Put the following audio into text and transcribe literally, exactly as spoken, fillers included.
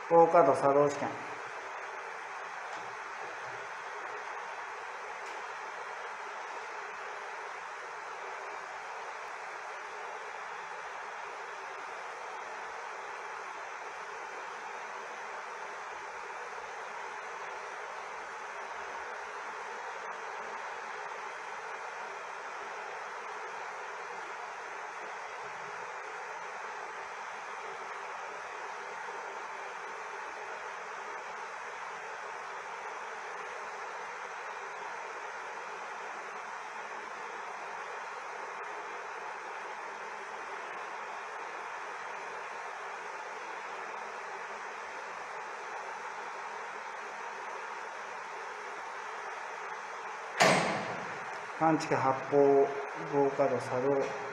ゴーカード作動試験。探知機発砲、ゴーカード作動。